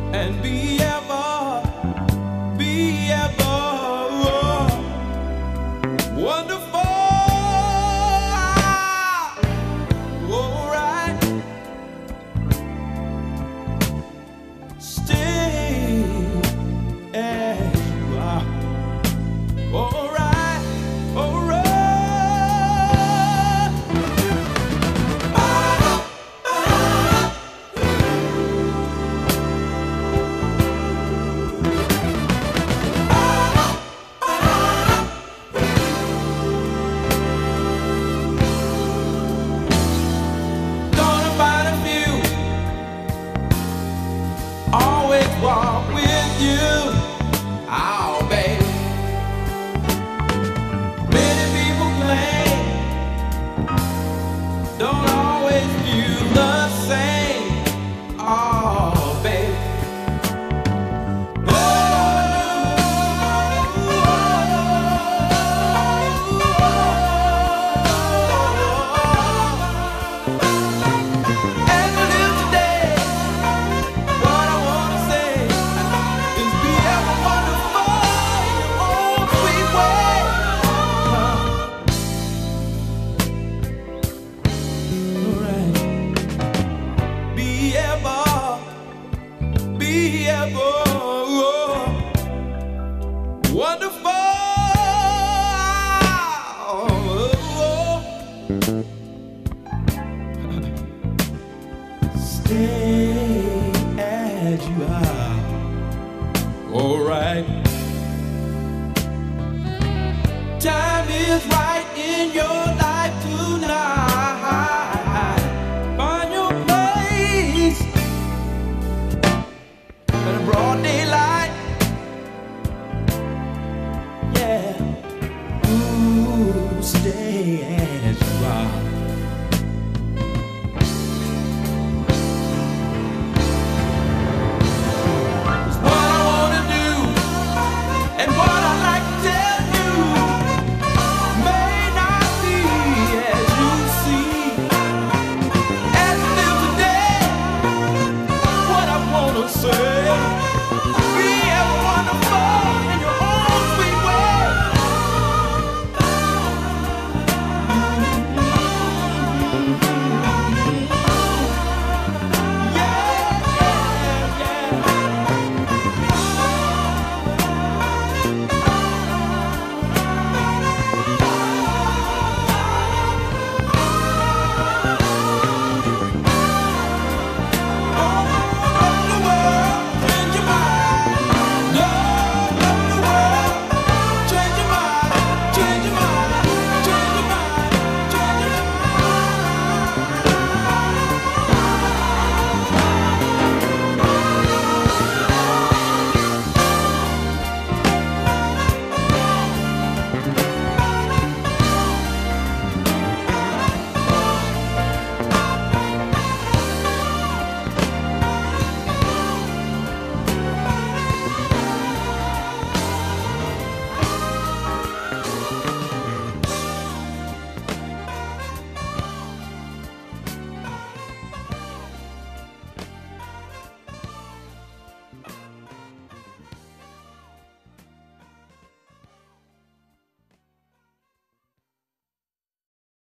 and be ever wonderful. All right, stay as you are. All right, all right. Always walk with you, oh baby. Many people claim don't always feel the same, oh baby. Be ever wonderful. Stay as you are. All right. Time is right in your life tonight. Find your place in broad daylight, yeah. Ooh, stay as you are. It's what I wanna do, and what I like to tell you may not be as you see. As you live today, what I wanna say.